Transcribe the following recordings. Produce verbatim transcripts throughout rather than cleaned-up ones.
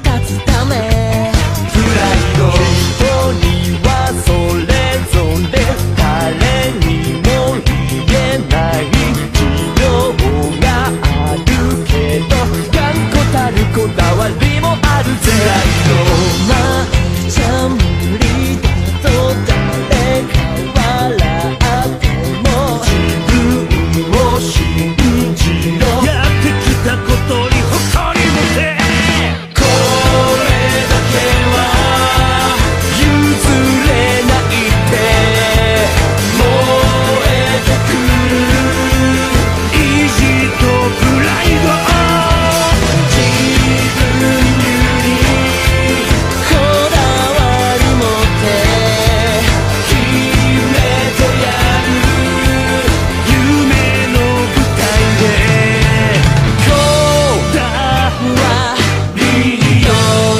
立つためプライド人にはそれぞれ誰にも言えない需要があるけど頑固たるこだわりもあるぜ。 プライドまくちゃ無理だと誰か笑っても自分を信じろ。やってきたことに誇り持て。これだけは譲れないって燃えてくる意地とプライド。 自分流にこだわり持って決めてやる夢の舞台でこだわりよ。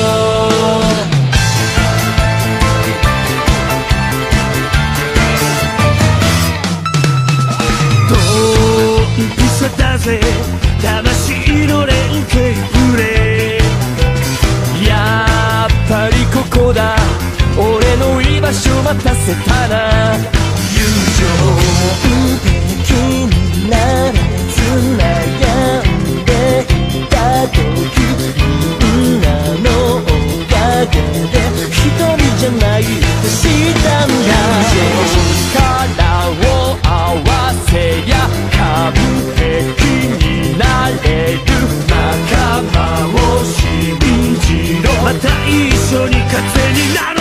ドンピシャだぜ魂の連携プレイ。 やっぱりここだ俺の居場所待たせたな。 友完璧になれず悩んでいた時みんなのおかげで一人じゃないって知ったんだ。力を合わせりゃ完璧になれる仲間を信じろ。 また一緒に風になる